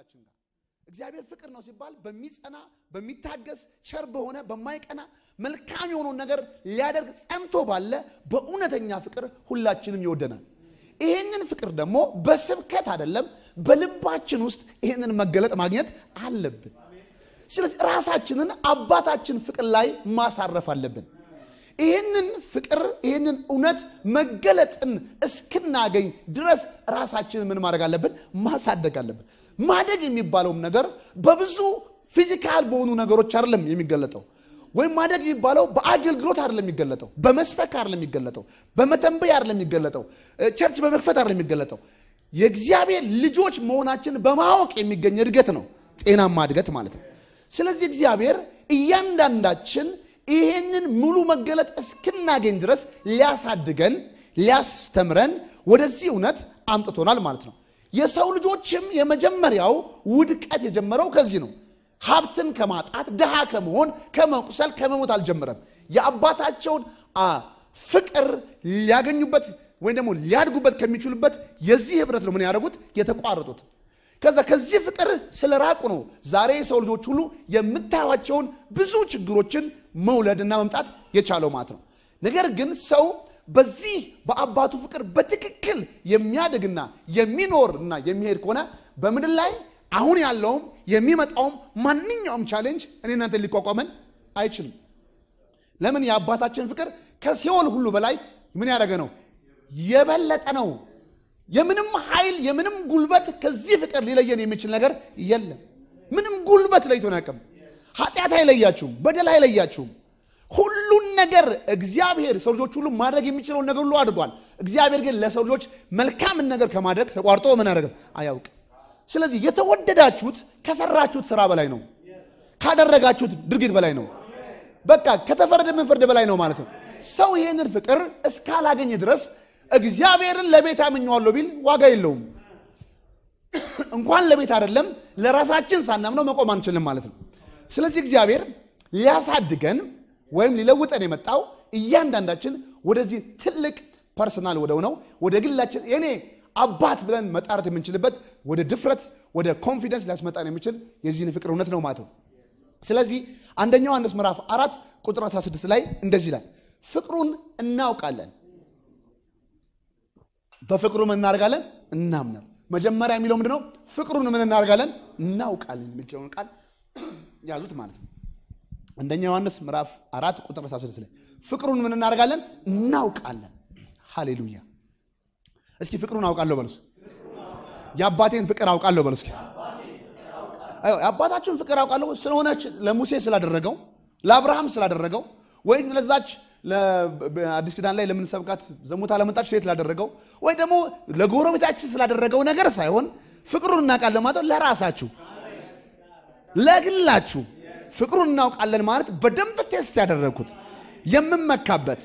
ከሁላችን ጋር እግዚአብሔር ፍቅር ነው ሲባል በሚጸና በሚታገስ ቸር በሆነ በማይቀና መልካም የሆነውን ነገር ሊያደርግ ጸንቶ ባለ በእውነተኛ ፍቅር ሁላችንም ይወደናል ይሄንን ፍቅር ደግሞ በስብከት አይደለም በልባችን ውስጥ ይሄንን መገለጥ ማግኘት አለብን ስለዚህ ራሳችንን አባታችን ፍቅር ላይ ማሳረፍ አለብን ይሄንን ፍቅር ይሄንን እውነት መገለጥን እስክናገኝ ድረስ ራሳችንን ምን ማድረግ አለብን ማሳደግ አለብን ማደግ የሚባለውም ነገር በብዙ ፊዚካል በሆኑ ነገሮች አይደለም የሚገለጠው ወይ ማደግ የሚባለው በአገልግሎት አይደለም የሚገለጠው በመስበክ አይደለም የሚገለጠው በመተንበይ አይደለም የሚገለጠው ቸርች በመክፈት አይደለም የሚገለጠው የእግዚአብሔር ልጆች መሆናችን በማወቅ የሚገኝ እድገት ነው ጤናማ እድገት ማለት ነው ስለዚህ እግዚአብሔር እያንዳንዳችን ይሄንን ሙሉ መገለጥ እስክናገኝ ድረስ ሊያሳድገን ሊያስተምረን ወደዚህ እውነት አምጥቶናል ማለት ነው የሰው ልጆችም የመጀመሪያው ውድቀት የጀመረው ከዚህ ነው ሀብትን ከማጣት ደሃ ከመሆን ከመቁሰል ከመሞት አልጀመረም የአባታቸውን ፍቅር ሊያገኙበት ወይ ደግሞ ሊያድጉበት ከሚችሉበት የዚህ ህብረት ነው ምን ያደርጉት የተቋረጡት ከዚህ ፍቅር ስለራቁ ነው ዛሬ የሰው ልጆች ሁሉ የምታዩዋቸውን ብዙ ችግሮችን መውለድና መምጣት የቻለው ማለት ነው ነገር ግን ሰው በዚህ በአባቱ ፍቅር በትክክል የሚያድግና የሚኖርና የሚሄድ ከሆነ በምድር ላይ አሁን ያለውም የሚመጣውም ማንኛውም ቻሌንጅ እኔ እናንተ ሊቋቋመን አይችልም ለምን የአባታችን ፍቅር ከሲኦል ሁሉ በላይ ምን ያደረገ ነው የበለጠ ነው የምንም ኃይል የምንም ጉልበት ከዚህ ፍቅር ሊለየን የሚችል ነገር የለም ምንም ጉልበት ለይቶን ያቀም ኃጢአት አይለያችሁም በደል አይለያችሁም ሁሉን ነገር እግዚአብሔር ሰው ልጆች ሁሉ ማድረግ የሚችለው ነገር ሁሉ አድርጓል እግዚአብሔር ግን ለሰው ልጆች መልካም ነገር ከማድረግ ተቋርጦ ምን ያደርጋል አያውቅ ስለዚህ የተወደዳችሁት ከሰራችሁት ስራ በላይ ነው ካደረጋችሁት ድርጊት በላይ ነው በቃ ከተፈረደ ምን ፍርድ በላይ ነው ማለት ነው ሰው ይሄንን ፍቅር እስካላገኘ ድረስ እግዚአብሔርን ለቤት አምኛለሁ ቢል ዋጋ የለውም እንኳን ለቤት አይደለም ለራሳችን ሳናምነው መቆም አንችልም ማለት ነው ስለዚህ እግዚአብሔር ሊያሳድገን ወይም ሊለውጠን የመጣው እያንዳንዳችን ወደዚህ ትልቅ ፐርሰናል ወደሆነው ወደ ግላችን የኔ አባት ብለን መጣራት የምንችልበት ወደ ድፍረት ወደ ኮንፊደንስ ሊያስመጣን የሚችል የዚህን ፍቅር እውነት ነው ማለት ነው ስለዚህ አንደኛው ዮሐንስ ምዕራፍ 4 ቁጥር 16 ላይ እንደዚህ ይላል ፍቅሩን እናውቃለን በፍቅሩ ምን እናደርጋለን እናምናለን መጀመሪያ የሚለው ምንድነው ፍቅሩን ምን እናደርጋለን እናውቃለን የሚለውን ቃል ያዙት ማለት ነው አንደኛው ዮሐንስ ምዕራፍ 4 ቁጥር 16 ላይ ፍቅሩን ምን እናደርጋለን እናውቃለን ሃሌሉያ እስኪ ፍቅሩን አውቃለሁ በሉስ የአባቴን ፍቅር አውቃለሁ በሉስ አባታችሁን ፍቅር አውቃለሁ ስለሆነች ለሙሴ ስላደረገው ለአብርሃም ስላደረገው ወይ ለዛች ለአዲስ ኪዳን ላይ ለምን ሰብካት ዘሙታ ለመጣች ሴት ስላደረገው ወይ ደግሞ ለጎረቤታችን ስላደረገው ነገር ሳይሆን ፍቅሩን እናውቃለን ማለት ለራሳችሁ ለግላችሁ ፍቅሩን እናውቃለን ማለት በደንብ ቴስት ያደረኩት የምመካበት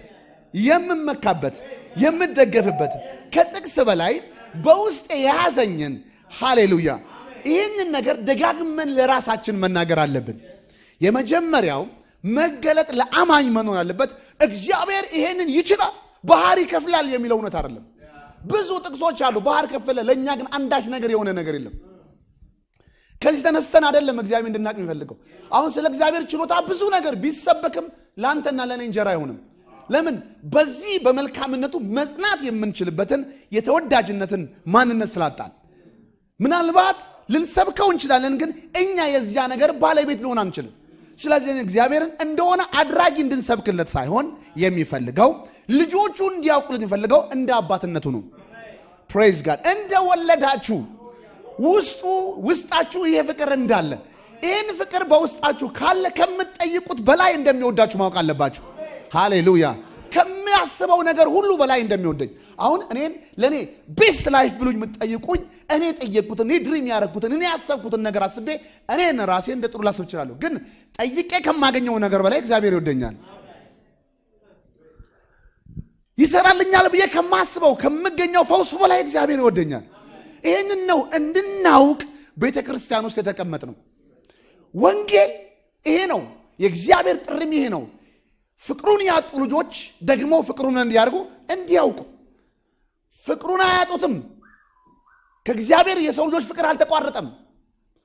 የምደገፍበት ከጥቅስ በላይ በውስጥ የያዘኝን ሃሌሉያ ይህንን ነገር ደጋግመን ለራሳችን መናገር አለብን የመጀመሪያው መገለጥ ለአማኝ መኖር ያለበት እግዚአብሔር ይሄንን ይችላል ባህር ይከፍላል የሚለው እውነት አይደለም ብዙ ጥቅሶች አሉ ባህር ከፈለ ለኛ ግን አንዳች ነገር የሆነ ነገር የለም ከዚህ ተነስተን አይደለም እግዚአብሔር እንድናቅ የሚፈልገው አሁን ስለ እግዚአብሔር ችሎታ ብዙ ነገር ቢሰበክም ላንተና ለኔ እንጀራ አይሆንም ለምን በዚህ በመልካምነቱ መጽናት የምንችልበትን የተወዳጅነትን ማንነት ስላጣን ምናልባት ልንሰብከው እንችላለን ግን እኛ የዚያ ነገር ባለቤት ልሆን አንችልም ስለዚህ እግዚአብሔርን እንደሆነ አድራጊ እንድንሰብክለት ሳይሆን የሚፈልገው ልጆቹ እንዲያውቁልን የሚፈልገው እንደ አባትነቱ ነው ፕሬዝ ጋድ እንደወለዳችሁ ውስጣችሁ ይሄ ፍቅር እንዳለ ይሄን ፍቅር በውስጣችሁ ካለ ከምትጠይቁት በላይ እንደሚወዳችሁ ማወቅ አለባችሁ ሃሌሉያ ከሚያስበው ነገር ሁሉ በላይ እንደሚወደኝ አሁን እኔን ለኔ ቤስት ላይፍ ብሉኝ የምትጠይቁኝ እኔ ጠየቅኩት እኔ ድሪም ያረኩት እኔ ያሰብኩት ነገር አስቤ እኔን ራሴ እንደ ጥሩ ላስብ ይችላል ግን ጠይቄ ከማገኘው ነገር በላይ እግዚአብሔር ይወደኛል ይሰራልኛል ብዬ ከማስበው ከምገኘው ፈውስ በላይ እግዚአብሔር ይወደኛል ይሄንን ነው እንድናውቅ ቤተክርስቲያን ውስጥ የተቀመጥነው ወንጌል ይሄ ነው የእግዚአብሔር ጥሪም ይሄ ነው ፍቅሩን ያጡ ልጆች ደግሞ ፍቅሩን እንዲያርጉ እንዲያውቁ ፍቅሩን አያጡትም ከእግዚአብሔር የሰው ልጆች ፍቅር አልተቋረጠም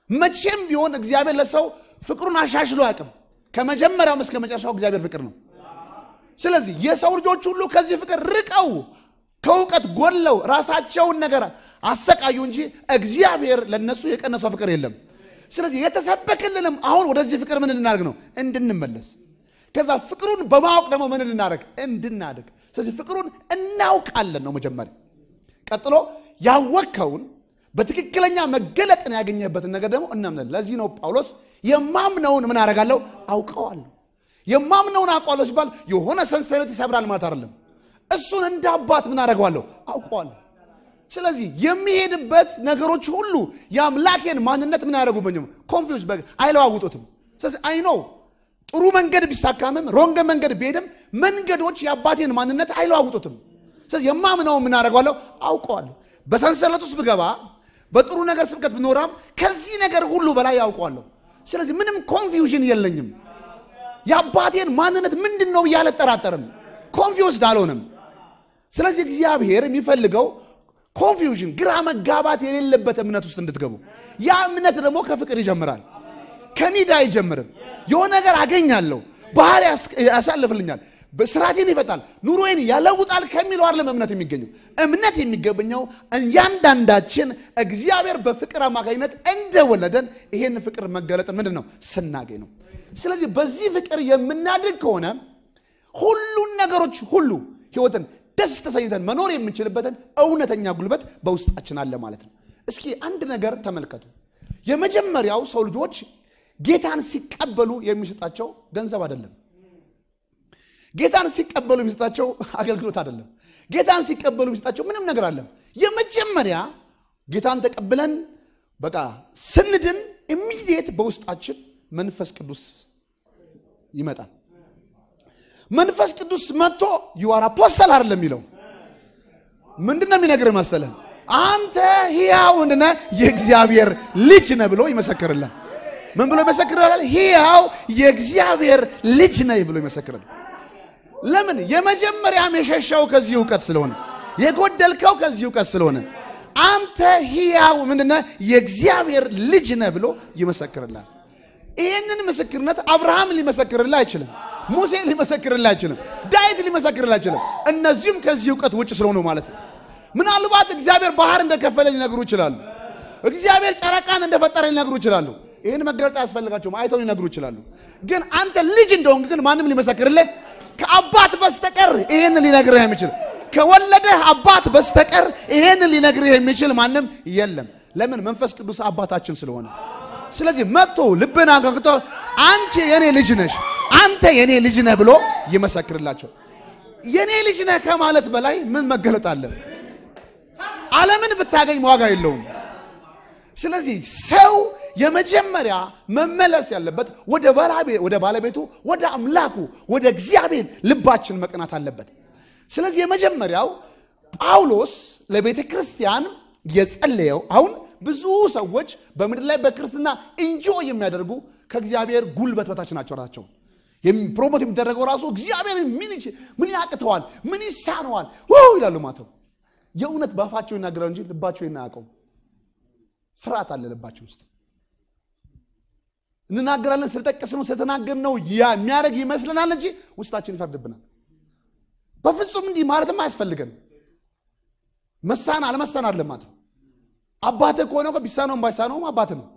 መቼም ቢሆን እግዚአብሔር ለሰው ፍቅሩን አሻሽሎ አያውቅም። ከመጀመሪያው እስከ መጨረሻው እግዚአብሔር ፍቅር ነው። ስለዚህ የሰው ልጆች ሁሉ ከዚህ ፍቅር ርቀው ከውቀት ጎለው ራሳቸውን ነገር አሰቃዩ እንጂ እግዚአብሔር ለነሱ የቀነሰው ፍቅር የለም። ስለዚህ የተሰበከልንም አሁን ወደዚህ ፍቅር ምን እንድናደርግ ነው? እንድንመለስ። ከዛ ፍቅሩን በማወቅ ደግሞ ምን እንድናደርግ? እንድናደርግ። ስለዚህ ፍቅሩን እናውቃለን ነው መጀመሪያ። ቀጥሎ ያወቅከውን በትክክለኛ መገለጥን ያገኘህበትን ነገር ደግሞ እናምናለን። ለዚህ ነው ጳውሎስ የማምነውን ምን አደርጋለሁ? አውቀዋለሁ። የማምነውን አውቀዋለሁ ሲባል የሆነ ሰንሰለት ይሰብራል ማለት አይደለም። እሱን እንደ አባት ምን አደርገዋለሁ? አውቀዋለሁ። ስለዚህ የሚሄድበት ነገሮች ሁሉ የአምላኬን ማንነት ምን ያደርጉብኝም? ኮንፊውዝ አይለዋውጡትም። ስለዚህ አይ ኖ ጥሩ መንገድ ቢሳካምም ሮንግ መንገድ ቢሄድም መንገዶች የአባቴን ማንነት አይለዋውጡትም። ስለዚህ የማምነውን ምን አደርገዋለሁ? አውቀዋለሁ። በሰንሰለት ውስጥ ብገባ በጥሩ ነገር ስብከት ብኖራም ከዚህ ነገር ሁሉ በላይ ያውቀዋለሁ። ስለዚህ ምንም ኮንፊውዥን የለኝም። የአባቴን ማንነት ምንድነው ብያለ ተጠራጠርም፣ ኮንፊውዝድ አልሆነም። ስለዚህ እግዚአብሔር የሚፈልገው ኮንፊውዥን ግራ መጋባት የሌለበት እምነት ውስጥ እንድትገቡ። ያ እምነት ደግሞ ከፍቅር ይጀምራል፣ ከኒዳ አይጀምርም። የሆነ ነገር አገኛለሁ፣ ባህር ያሳልፍልኛል፣ በስራቴን ይፈታል፣ ኑሮዬን ያለውጣል ከሚለው አይደለም እምነት የሚገኘው። እምነት የሚገኘው እያንዳንዳችን እግዚአብሔር በፍቅር አማካኝነት እንደወለደን ይሄን ፍቅር መገለጥ ምንድነው? ስናገኝ ነው። ስለዚህ በዚህ ፍቅር የምናድግ ከሆነ ሁሉን ነገሮች ሁሉ ህይወትን ደስ ተሰኝተን መኖር የምንችልበትን እውነተኛ ጉልበት በውስጣችን አለ ማለት ነው። እስኪ አንድ ነገር ተመልከቱ። የመጀመሪያው ሰው ልጆች ጌታን ሲቀበሉ የሚሰጣቸው ገንዘብ አይደለም። ጌታን ሲቀበሉ የሚሰጣቸው አገልግሎት አይደለም። ጌታን ሲቀበሉ የሚሰጣቸው ምንም ነገር አለ። የመጀመሪያ ጌታን ተቀብለን በቃ ስንድን ኢሚዲየት በውስጣችን መንፈስ ቅዱስ ይመጣል። መንፈስ ቅዱስ መጥቶ you are apostle አይደለም የሚለው። ምንድነው የሚነግርህ መሰለህ? አንተ ሕያው ነህ የእግዚአብሔር ልጅ ነህ ብሎ ይመሰክርልሃል። ምን ብሎ ይመሰክርልሃል? ሕያው የእግዚአብሔር ልጅ ነህ ብሎ ይመሰክርልሃል። ለምን? የመጀመሪያም የሸሻው ከዚህ ዕውቀት ስለሆነ፣ የጎደልከው ከዚህ ዕውቀት ስለሆነ አንተ ሕያው ምንድነህ? የእግዚአብሔር ልጅ ነህ ብሎ ይመሰክርልሃል። ይሄንን ምስክርነት አብርሃም ሊመሰክርልህ አይችልም፣ ሙሴ ሊመሰክርልህ አይችልም፣ ዳዊት ሊመሰክርልህ አይችልም። እነዚህም ከዚህ ዕውቀት ውጭ ስለሆኑ ማለት ነው። ምናልባት እግዚአብሔር ባህር እንደከፈለ ሊነግሩ ይችላሉ፣ እግዚአብሔር ጨረቃን እንደፈጠረ ሊነግሩ ይችላሉ። ይሄን መገለጥ ያስፈልጋቸውም አይተው ሊነግሩ ይችላሉ። ግን አንተ ልጅ እንደሆንክ ግን ማንም ሊመሰክርልህ ከአባት በስተቀር ይሄን ሊነግርህ የሚችል ከወለደህ አባት በስተቀር ይሄን ሊነግርህ የሚችል ማንም የለም። ለምን? መንፈስ ቅዱስ አባታችን ስለሆነ። ስለዚህ መጥቶ ልብን አንኳኩቶ አንቺ የኔ ልጅ ነሽ፣ አንተ የኔ ልጅ ነህ ብሎ ይመሰክርላቸው። የኔ ልጅ ነህ ከማለት በላይ ምን መገለጥ አለ? ዓለምን ብታገኝ ዋጋ የለውም። ስለዚህ ሰው የመጀመሪያ መመለስ ያለበት ወደ ባለቤቱ ወደ አምላኩ ወደ እግዚአብሔር ልባችን መቅናት አለበት። ስለዚህ የመጀመሪያው ጳውሎስ ለቤተ ክርስቲያን የጸለየው አሁን ብዙ ሰዎች በምድር ላይ በክርስትና ኢንጆይ የሚያደርጉ ከእግዚአብሔር ጉልበት በታች ናቸው። ራሳቸው ፕሮሞት የሚደረገው ራሱ እግዚአብሔር ምን ያቅተዋል፣ ምን ይሳነዋል ይላሉ ማለት ነው። የእውነት ባፋቸው ይናገራሉ እንጂ ልባቸው ይናቀው ፍርሃት አለ ልባቸው ውስጥ። እንናገራለን ስለተጠቀስነው ስለተናገርነው የሚያደርግ ይመስለናል እንጂ ውስጣችን ይፈርድብናል። በፍጹም እንዲህ ማለትም አያስፈልገን። መሳና አለመሳና አይደለም ማለት ነው። አባቴ ከሆነ እኮ ቢሳነውም ባይሳነውም አባቴ ነው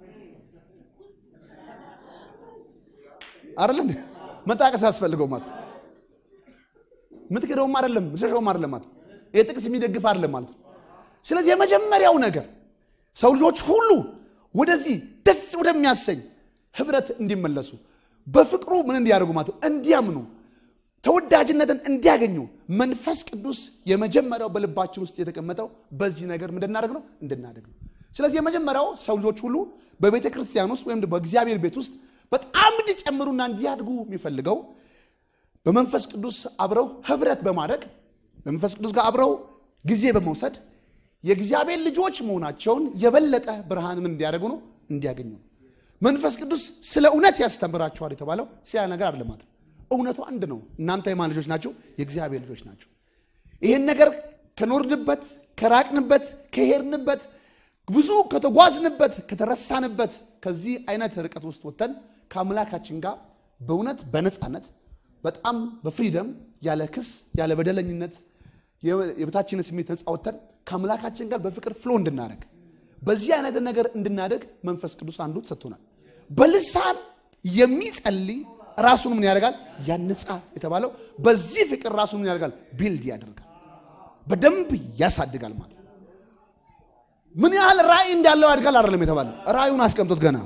አይደል? መጣቀስ ያስፈልገው ማለት ነው። ምትከደውም አይደለም ምትሸሸውም አይደለም ማለት ነው። የጥቅስ የሚደግፍ አይደለም ማለት ነው። ስለዚህ የመጀመሪያው ነገር ሰው ልጆች ሁሉ ወደዚህ ደስ ወደሚያሰኝ ህብረት እንዲመለሱ በፍቅሩ ምን እንዲያደርጉ ማለት ነው፣ እንዲያምኑ ተወዳጅነትን እንዲያገኙ መንፈስ ቅዱስ የመጀመሪያው በልባችን ውስጥ የተቀመጠው በዚህ ነገር ምን እንድናደርግ ነው? እንድናደርግ ነው። ስለዚህ የመጀመሪያው ሰው ልጆች ሁሉ በቤተ ክርስቲያን ውስጥ ወይም በእግዚአብሔር ቤት ውስጥ በጣም እንዲጨምሩና እንዲያድጉ የሚፈልገው በመንፈስ ቅዱስ አብረው ህብረት በማድረግ በመንፈስ ቅዱስ ጋር አብረው ጊዜ በመውሰድ የእግዚአብሔር ልጆች መሆናቸውን የበለጠ ብርሃን ምን እንዲያደርጉ ነው? እንዲያገኙ። መንፈስ ቅዱስ ስለ እውነት ያስተምራቸዋል የተባለው ሲያ ነገር አይደለም ማለት ነው። እውነቱ አንድ ነው። እናንተ የማን ልጆች ናቸው? የእግዚአብሔር ልጆች ናቸው። ይሄን ነገር ከኖርንበት ከራቅንበት ከሄድንበት ብዙ ከተጓዝንበት ከተረሳንበት ከዚህ አይነት ርቀት ውስጥ ወጥተን ከአምላካችን ጋር በእውነት በነፃነት በጣም በፍሪደም ያለ ክስ ያለ በደለኝነት የበታችነት ስሜት ነፃ ወጥተን ከአምላካችን ጋር በፍቅር ፍሎ እንድናደርግ በዚህ አይነት ነገር እንድናደርግ መንፈስ ቅዱስ አንዱ ተሰጥቶናል። በልሳን የሚጸልይ ራሱን ምን ያደርጋል? ያንጻል የተባለው በዚህ ፍቅር ራሱን ምን ያደርጋል? ቢልድ ያደርጋል፣ በደንብ ያሳድጋል ማለት ነው። ምን ያህል ራእይ እንዳለው ያድጋል አይደለም የተባለው፣ ራእዩን አስቀምጦት ገና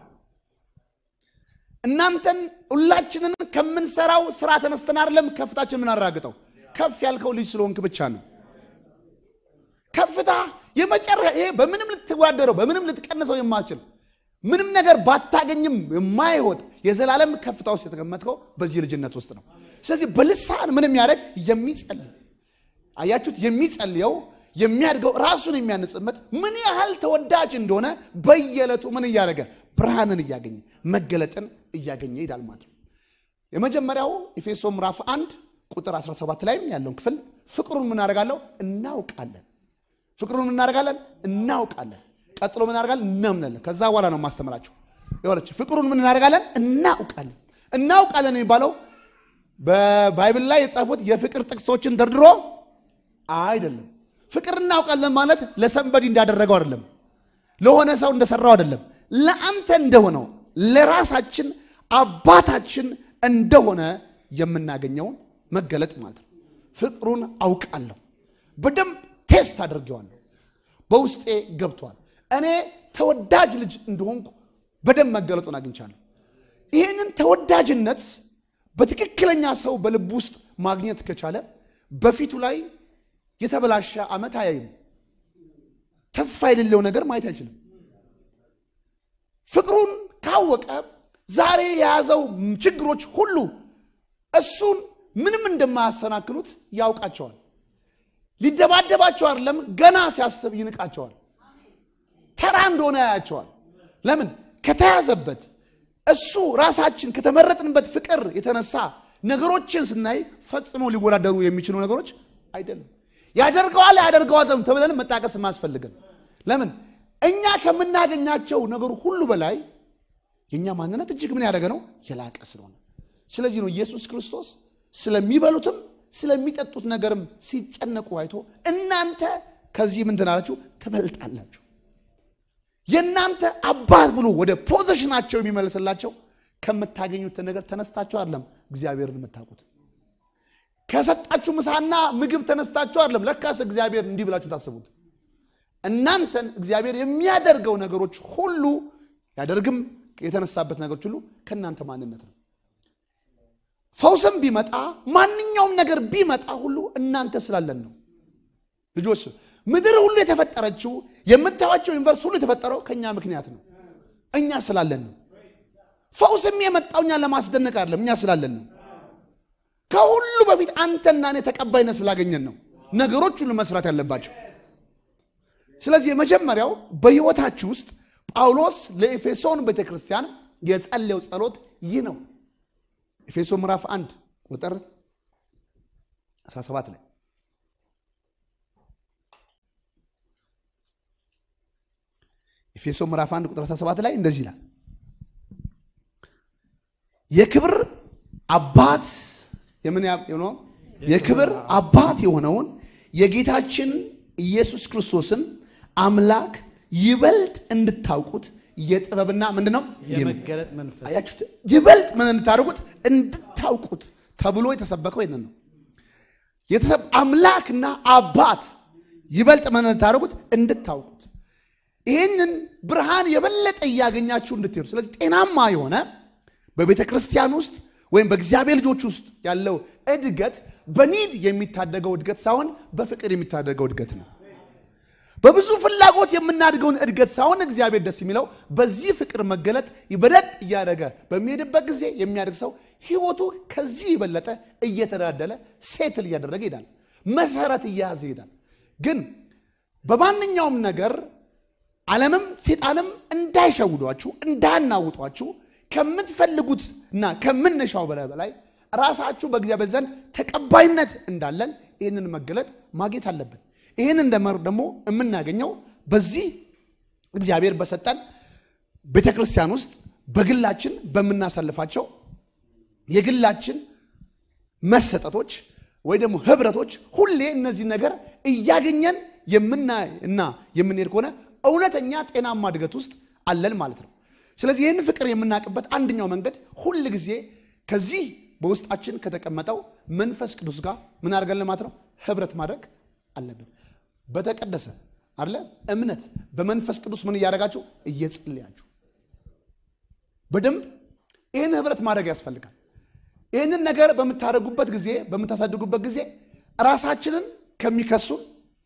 እናንተን ሁላችንን ከምንሰራው ስራ ተነስተን አይደለም ከፍታችን ምን አራግጠው ከፍ ያልከው ልጅ ስለሆንክ ብቻ ነው። ከፍታ የመጨረሻ ይሄ በምንም ልትዋደረው በምንም ልትቀንሰው የማትችል ምንም ነገር ባታገኝም የማይወጥ የዘላለም ከፍታ ውስጥ የተቀመጥከው በዚህ ልጅነት ውስጥ ነው። ስለዚህ በልሳን ምንም ያደርግ የሚጸልይ አያችሁት? የሚጸልየው የሚያድገው ራሱን የሚያነጽበት ምን ያህል ተወዳጅ እንደሆነ በየዕለቱ ምን እያደረገ ብርሃንን እያገኘ መገለጥን እያገኘ ይዳል ማለት ነው። የመጀመሪያው ኤፌሶን ምዕራፍ 1 ቁጥር 17 ላይ ያለውን ክፍል ፍቅሩን ምን አደርጋለሁ እናውቃለን። ፍቅሩን ምን እናደርጋለን? እናውቃለን። ቀጥሎ ምን እናደርጋለን? እናምናለን። ከዛ በኋላ ነው ማስተምራችሁ። ይወርጭ ፍቅሩን ምን እናደርጋለን? እናውቃለን። እናውቃለን የሚባለው በባይብል ላይ የጻፉት የፍቅር ጥቅሶችን ደርድሮ አይደለም። ፍቅር እናውቃለን ማለት ለሰንበዲ እንዳደረገው አይደለም፣ ለሆነ ሰው እንደሰራው አይደለም፣ ለአንተ እንደሆነው ለራሳችን አባታችን እንደሆነ የምናገኘውን መገለጥ ማለት ነው። ፍቅሩን አውቃለሁ፣ በደንብ ቴስት አድርጌዋለሁ፣ በውስጤ ገብቷል። እኔ ተወዳጅ ልጅ እንደሆንኩ በደንብ መገለጡን አግኝቻለሁ። ይህንን ተወዳጅነት በትክክለኛ ሰው በልብ ውስጥ ማግኘት ከቻለ በፊቱ ላይ የተበላሸ ዓመት አያይም፣ ተስፋ የሌለው ነገር ማየት አይችልም። ፍቅሩን ካወቀ ዛሬ የያዘው ችግሮች ሁሉ እሱን ምንም እንደማያሰናክሉት ያውቃቸዋል። ሊደባደባቸው አይደለም፣ ገና ሲያስብ ይንቃቸዋል። ተራ እንደሆነ ያያቸዋል። ለምን? ከተያዘበት እሱ ራሳችን ከተመረጥንበት ፍቅር የተነሳ ነገሮችን ስናይ ፈጽሞ ሊወዳደሩ የሚችሉ ነገሮች አይደለም። ያደርገዋል ያደርገዋል ተብለን መጣቀስ ማስፈልገን። ለምን? እኛ ከምናገኛቸው ነገር ሁሉ በላይ የኛ ማንነት እጅግ ምን ያደረገ ነው? የላቀ ስለሆነ። ስለዚህ ነው ኢየሱስ ክርስቶስ ስለሚበሉትም ስለሚጠጡት ነገርም ሲጨነቁ አይቶ እናንተ ከዚህ ምን ትናላችሁ? ትበልጣላችሁ። የእናንተ አባት ብሎ ወደ ፖዚሽናቸው የሚመለስላቸው ከምታገኙት ነገር ተነስታችሁ አይደለም እግዚአብሔርን የምታውቁት። ከሰጣችሁ ምሳና ምግብ ተነስታችሁ አይደለም ለካስ እግዚአብሔር እንዲህ ብላችሁ ታስቡት። እናንተን እግዚአብሔር የሚያደርገው ነገሮች ሁሉ ያደርግም የተነሳበት ነገሮች ሁሉ ከናንተ ማንነት ነው። ፈውስም ቢመጣ ማንኛውም ነገር ቢመጣ ሁሉ እናንተ ስላለን ነው። ልጆች ምድር ሁሉ የተፈጠረችው የምታዋቸው ዩኒቨርስ ሁሉ የተፈጠረው ከኛ ምክንያት ነው። እኛ ስላለን ነው። ፈውስም የመጣው እኛ ለማስደነቅ አይደለም፣ እኛ ስላለን ነው። ከሁሉ በፊት አንተና እኔ ተቀባይነት ስላገኘን ነው ነገሮች ሁሉ መስራት ያለባቸው። ስለዚህ የመጀመሪያው በህይወታችሁ ውስጥ ጳውሎስ ለኤፌሶን ቤተክርስቲያን የጸለየው ጸሎት ይህ ነው። ኤፌሶን ምዕራፍ 1 ቁጥር 17 ላይ ኤፌሶን ምዕራፍ 1 ቁጥር 17 ላይ እንደዚህ ይላል፣ የክብር አባት የክብር አባት የሆነውን የጌታችን ኢየሱስ ክርስቶስን አምላክ ይበልጥ እንድታውቁት የጥበብና ምንድነው የመገለጥ መንፈስ አያችሁት? ይበልጥ ምን እንድታደርጉት እንድታውቁት ተብሎ የተሰበከው ይሄን ነው። አምላክና አባት ይበልጥ ምን እንድታደርጉት እንድታውቁት፣ ይሄንን ብርሃን የበለጠ ያገኛችሁ እንድትሄዱ። ስለዚህ ጤናማ የሆነ በቤተ ክርስቲያን ውስጥ ወይም በእግዚአብሔር ልጆች ውስጥ ያለው እድገት በኒድ የሚታደገው እድገት ሳይሆን በፍቅር የሚታደገው እድገት ነው። በብዙ ፍላጎት የምናድገውን እድገት ሳይሆን እግዚአብሔር ደስ የሚለው በዚህ ፍቅር መገለጥ ይበለጥ እያደረገ በሚሄድበት ጊዜ የሚያድግ ሰው ህይወቱ ከዚህ ይበለጠ እየተዳደለ ሴትል እያደረገ ይሄዳል፣ መሰረት እያያዘ ይሄዳል። ግን በማንኛውም ነገር ዓለምም ሰይጣንም እንዳይሸውዷችሁ እንዳናውጧችሁ ከምትፈልጉትና ከምንሻው በላይ ራሳችሁ በእግዚአብሔር ዘንድ ተቀባይነት እንዳለን ይህንን መገለጥ ማግኘት አለብን። ይህንን ደግሞ የምናገኘው በዚህ እግዚአብሔር በሰጠን ቤተክርስቲያን ውስጥ በግላችን በመናሳልፋቸው የግላችን መሰጠቶች ወይ ደግሞ ህብረቶች ሁሌ እነዚህ ነገር እያገኘን የምናይና የምንሄድ ከሆነ እውነተኛ ጤናማ እድገት ውስጥ አለን ማለት ነው። ስለዚህ ይህን ፍቅር የምናውቅበት አንደኛው መንገድ ሁል ጊዜ ከዚህ በውስጣችን ከተቀመጠው መንፈስ ቅዱስ ጋር ምን አድርገን ማለት ነው ህብረት ማድረግ አለብን። በተቀደሰ አይደለ እምነት በመንፈስ ቅዱስ ምን እያደረጋችሁ እየጸለያችሁ በደንብ ይህን ህብረት ማድረግ ያስፈልጋል። ይህንን ነገር በምታደርጉበት ጊዜ በምታሳድጉበት ጊዜ ራሳችንን ከሚከሱን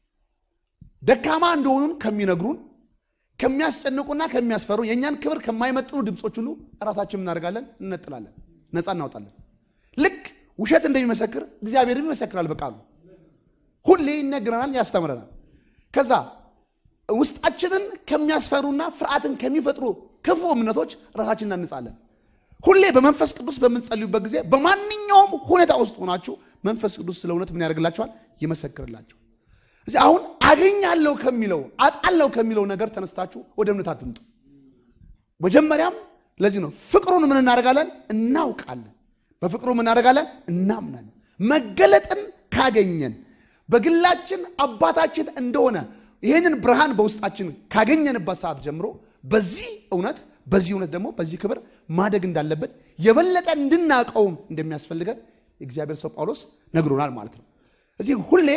ደካማ እንደሆኑን ከሚነግሩን ከሚያስጨንቁና ከሚያስፈሩ የኛን ክብር ከማይመጥኑ ድምጾች ሁሉ ራሳችንን እናደርጋለን እንነጥላለን ነፃ እናወጣለን። ልክ ውሸት እንደሚመሰክር እግዚአብሔርም ይመሰክራል በቃሉ ሁሌ ይነግረናል ያስተምረናል። ከዛ ውስጣችንን ከሚያስፈሩና ፍርሃትን ከሚፈጥሩ ክፉ እምነቶች ራሳችንን እናንጻለን። ሁሌ በመንፈስ ቅዱስ በመንጸልዩበት ጊዜ በማንኛውም ሁኔታ ውስጥ ሆናችሁ መንፈስ ቅዱስ ስለ እውነት ምን ያደርግላችኋል ይመሰክርላችሁ። እዚህ አሁን አገኛለሁ ከሚለው አጣለሁ ከሚለው ነገር ተነስታችሁ ወደ እምነት አትምጡ። መጀመሪያም ለዚህ ነው ፍቅሩን ምን እናደርጋለን እናውቃለን። በፍቅሩ ምን እናደርጋለን እናምናለን። መገለጥን ካገኘን በግላችን አባታችን እንደሆነ ይሄንን ብርሃን በውስጣችን ካገኘንበት ሰዓት ጀምሮ በዚህ እውነት ደግሞ በዚህ ክብር ማደግ እንዳለበት የበለጠ እንድናቀውም እንደሚያስፈልገን እግዚአብሔር ሰው ጳውሎስ ነግሮናል ማለት ነው። እዚህ ሁሌ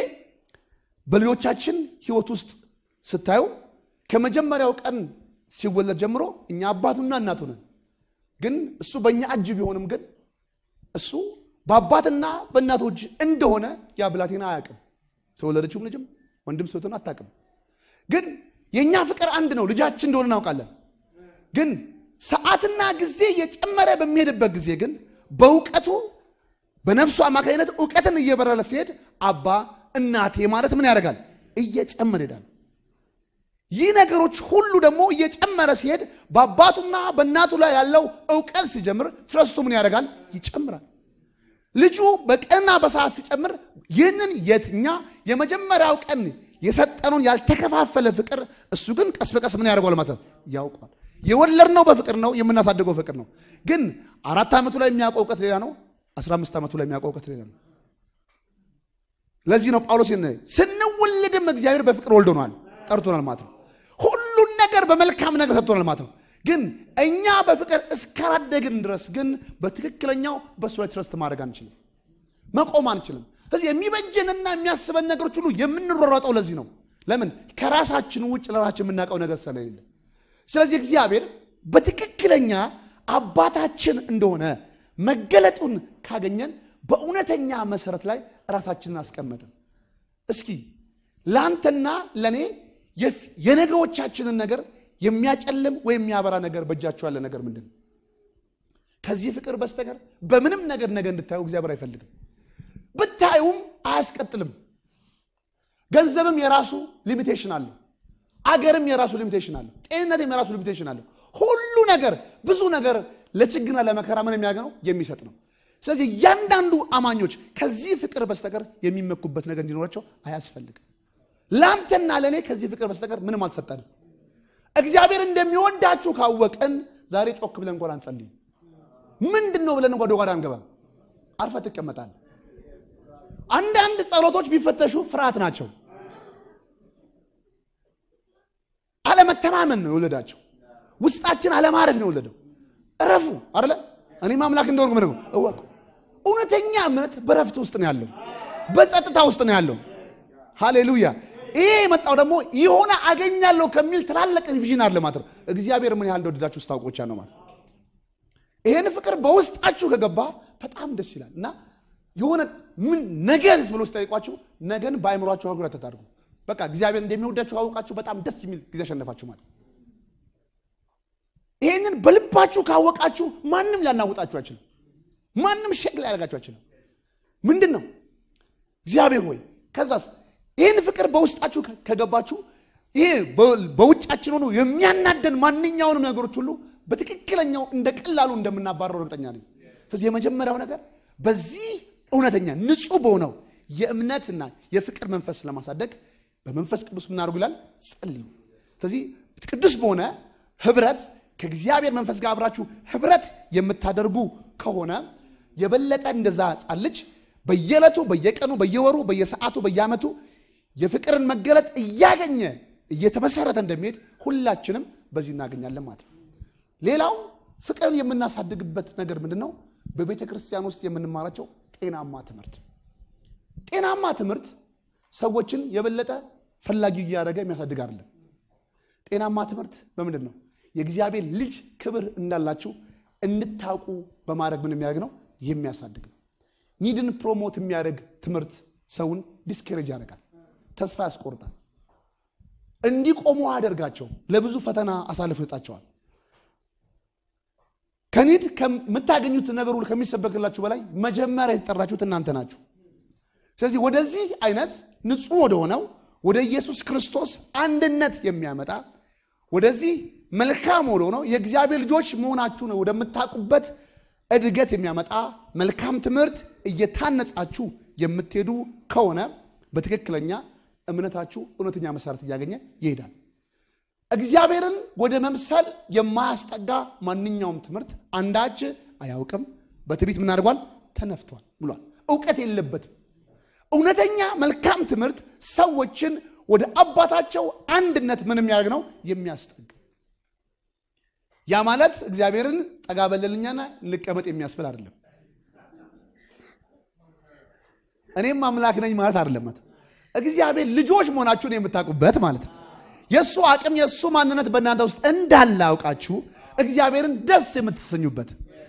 በልጆቻችን ህይወት ውስጥ ስታዩ ከመጀመሪያው ቀን ሲወለድ ጀምሮ እኛ አባቱና እናቱ ነን። ግን እሱ በእኛ እጅ ቢሆንም ግን እሱ በአባትና በእናቱ እጅ እንደሆነ ያ ብላቴና አያውቅም። ተወለደችውም ልጅም ወንድም ሴቱን አታውቅም። ግን የኛ ፍቅር አንድ ነው፣ ልጃችን እንደሆነ እናውቃለን። ግን ሰዓትና ጊዜ እየጨመረ በሚሄድበት ጊዜ ግን በእውቀቱ በነፍሱ አማካይነት እውቀትን እየበረረ ሲሄድ አባ እናቴ ማለት ምን ያደርጋል እየጨመረ ይሄዳል። ይህ ነገሮች ሁሉ ደግሞ እየጨመረ ሲሄድ በአባቱና በእናቱ ላይ ያለው እውቀት ሲጀምር ትረስቱ ምን ያደርጋል ይጨምራል። ልጁ በቀንና በሰዓት ሲጨምር ይህንን የትኛ የመጀመሪያው ቀን የሰጠነውን ያልተከፋፈለ ፍቅር እሱ ግን ቀስ በቀስ ምን ያደርጋል ማለት ያውቃል። የወለድነው በፍቅር ነው፣ የምናሳድገው ፍቅር ነው። ግን 4 ዓመቱ ላይ የሚያውቀው እውቀት ሌላ ነው፣ 15 ዓመቱ ላይ የሚያውቀው እውቀት ሌላ ነው። ለዚህ ነው ጳውሎስ ስንወለድም እግዚአብሔር በፍቅር ወልዶናል ጠርቶናል ማለት ነው። ሁሉን ነገር በመልካም ነገር ሰጥቶናል ማለት ነው። ግን እኛ በፍቅር እስካላደግን ድረስ ግን በትክክለኛው በሱ ላይ ትረስት ማድረግ አንችልም፣ መቆም አንችልም። ስለዚህ የሚበጀንና የሚያስበን ነገሮች ሁሉ የምንሮራጠው ለዚህ ነው። ለምን ከራሳችን ውጭ ለራሳችን የምናውቀው ነገር ስለሌለ። ስለዚህ እግዚአብሔር በትክክለኛ አባታችን እንደሆነ መገለጡን ካገኘን በእውነተኛ መሰረት ላይ ራሳችንን አስቀመጥን። እስኪ ላንተና ለኔ የነገዎቻችንን ነገር የሚያጨልም ወይ የሚያበራ ነገር በእጃችሁ ያለ ነገር ምንድነው? ከዚህ ፍቅር በስተቀር በምንም ነገር ነገ እንድታዩ እግዚአብሔር አይፈልግም። ብታዩም አያስቀጥልም። ገንዘብም የራሱ ሊሚቴሽን አለው፣ አገርም የራሱ ሊሚቴሽን አለው፣ ጤንነትም የራሱ ሊሚቴሽን አለው። ሁሉ ነገር ብዙ ነገር ለችግርና ለመከራ ምን የሚያገነው የሚሰጥ ነው። ስለዚህ እያንዳንዱ አማኞች ከዚህ ፍቅር በስተቀር የሚመኩበት ነገር እንዲኖራቸው አያስፈልግም። ላንተና ለኔ ከዚህ ፍቅር በስተቀር ምንም አልተሰጠንም። እግዚአብሔር እንደሚወዳችሁ ካወቀን ዛሬ ጮክ ብለን እንኳን አንጸልይ። ምንድነው ብለን ወደ ጓዳ አንገባም፣ አርፈህ ትቀመጣለህ። አንዳንድ ጸሎቶች ቢፈተሹ ፍርሃት ናቸው፣ አለመተማመን ነው የወለዳቸው። ውስጣችን አለማረፍ ነው የወለደው። እረፉ አይደለ እኔ ማምላክ እንደሆንኩ ምን ነው እወቁ። እውነተኛ እምነት በረፍት ውስጥ ነው ያለው፣ በጸጥታ ውስጥ ነው ያለው። ሃሌሉያ። ይሄ የመጣው ደግሞ ይሆነ አገኛለሁ ከሚል ትላልቅ ቪዥን አለ ማለት ነው። እግዚአብሔር ምን ያህል እንደወደዳችሁ ስታውቁ ብቻ ነው ማለት። ይሄን ፍቅር በውስጣችሁ ከገባ በጣም ደስ ይላል። እና የሆነ ምን ነገርስ ብሎ ሲጠይቋችሁ ነገን በአይምሯችሁ አጉራት ተታርጉ። በቃ እግዚአብሔር እንደሚወዳችሁ አውቃችሁ በጣም ደስ የሚል ጊዜ አሸነፋችሁ ማለት። ይሄንን በልባችሁ ካወቃችሁ ማንም ሊያናውጣችሁ አይችልም፣ ማንም ሼክ ሊያደርጋችሁ አይችልም። ምንድነው እግዚአብሔር ሆይ ከዛስ ይሄን ፍቅር በውስጣችሁ ከገባችሁ ይሄ በውጫችን ሆኖ የሚያናደን ማንኛውንም ነገሮች ሁሉ በትክክለኛው እንደቀላሉ እንደምናባረው እርግጠኛ ነኝ። ስለዚህ የመጀመሪያው ነገር በዚህ እውነተኛ ንጹህ በሆነው የእምነትና የፍቅር መንፈስ ለማሳደግ በመንፈስ ቅዱስ ምን አድርጉ ይላል ጸልዩ። ስለዚህ ቅዱስ በሆነ ህብረት ከእግዚአብሔር መንፈስ ጋር አብራችሁ ህብረት የምታደርጉ ከሆነ የበለጠ እንደዛ ጻልጅ በየለቱ በየቀኑ በየወሩ በየሰዓቱ በየዓመቱ የፍቅርን መገለጥ እያገኘ እየተመሰረተ እንደሚሄድ ሁላችንም በዚህ እናገኛለን ማለት ነው። ሌላው ፍቅርን የምናሳድግበት ነገር ምንድነው? በቤተ ክርስቲያን ውስጥ የምንማራቸው ጤናማ ትምህርት። ጤናማ ትምህርት ሰዎችን የበለጠ ፈላጊ ያደረገ የሚያሳድግ አይደለም። ጤናማ ትምህርት በምንድነው? የእግዚአብሔር ልጅ ክብር እንዳላችሁ እንድታውቁ በማድረግ ምን የሚያደርግ ነው? የሚያሳድግ ነው። ኒድን ፕሮሞት የሚያደርግ ትምህርት ሰውን ዲስከሬጅ ያደርጋል፣ ተስፋ ያስቆርጣል። እንዲቆሙ አደርጋቸው ለብዙ ፈተና አሳልፎ ይጣቸዋል። ከኒድ ከምታገኙት ነገር ሁሉ ከሚሰበክላችሁ በላይ መጀመሪያ የተጠራችሁት እናንተ ናችሁ። ስለዚህ ወደዚህ አይነት ንጹህ ወደ ሆነው ወደ ኢየሱስ ክርስቶስ አንድነት የሚያመጣ ወደዚህ መልካም ወደ ሆነው የእግዚአብሔር ልጆች መሆናችሁን ወደምታውቁበት እድገት የሚያመጣ መልካም ትምህርት እየታነጻችሁ የምትሄዱ ከሆነ በትክክለኛ እምነታችሁ እውነተኛ መሰረት እያገኘ ይሄዳል። እግዚአብሔርን ወደ መምሰል የማያስጠጋ ማንኛውም ትምህርት አንዳች አያውቅም፣ በትዕቢት ምን አድርጓል? ተነፍቷል ብሏል። ዕውቀት የለበትም። እውነተኛ መልካም ትምህርት ሰዎችን ወደ አባታቸው አንድነት ምን የሚያደርግ ነው? የሚያስጠጋ። ያ ማለት እግዚአብሔርን ጠጋ በለልኛና ልቀመጥ የሚያስብል አይደለም። እኔም አምላክ ነኝ ማለት አይደለም። እግዚአብሔር ልጆች መሆናችሁን የምታውቁበት ማለት ነው። የሱ አቅም የሱ ማንነት በእናንተ ውስጥ እንዳለ አውቃችሁ እግዚአብሔርን ደስ የምትሰኙበት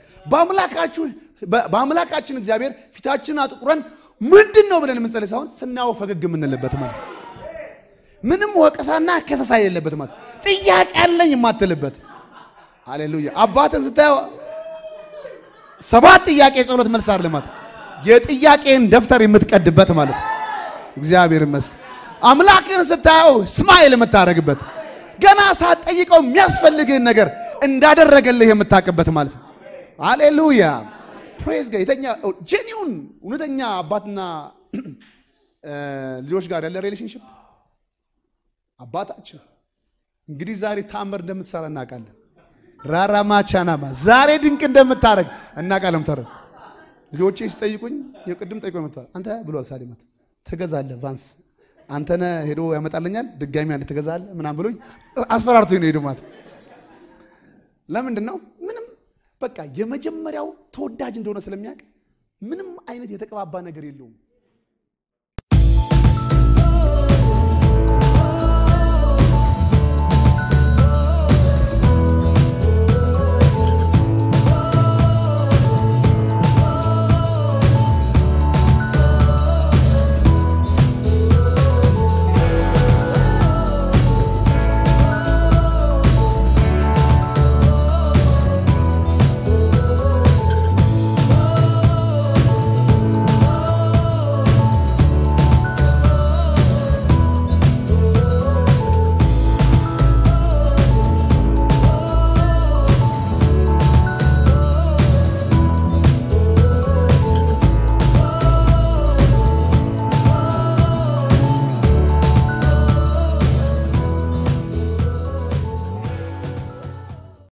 በአምላካችን እግዚአብሔር ፊታችንን አጥቁረን ምንድነው ብለን የምንጸልይ ሳይሆን ስናየው ፈገግ የምንልበት ማለት ምንም ወቀሳና ከሰሳ የሌለበት ማለት ጥያቄ አለኝ የማትልበት። ሃሌሉያ። አባትን ስታየው 7 ጥያቄ ጸሎት መልስ አይደለም ማለት የጥያቄን ደፍተር የምትቀድበት ማለት እግዚአብሔር ይመስገን። አምላክን ስታየው ስማይል የምታረግበት ገና ሳትጠይቀው የሚያስፈልግህን ነገር እንዳደረገልህ የምታውቅበት ማለት ነው። ሃሌሉያ ፕሬዝ ጋር የተኛ ጄኒውን እውነተኛ አባትና ልጆች ጋር ያለ ሪሌሽንሺፕ አባታችን እንግዲህ ዛሬ ታምር እንደምትሰራ እናውቃለን። ራራማ ቻናማ ዛሬ ድንቅ እንደምታረግ እናውቃለን። ተረ ልጆቼ ሲጠይቁኝ የቅድም ጠይቆኝ መጣ አንተ ብሏል ሳሊማት ተገዛለህ ቫንስ አንተነ ሄዶ ያመጣልኛል ድጋሚ አንተ ተገዛለህ ምናም ብሎኝ አስፈራርቶኝ ነው ሄዶ ማለት ለምንድን ነው? ምንም በቃ የመጀመሪያው ተወዳጅ እንደሆነ ስለሚያውቅ ምንም አይነት የተቀባባ ነገር የለውም።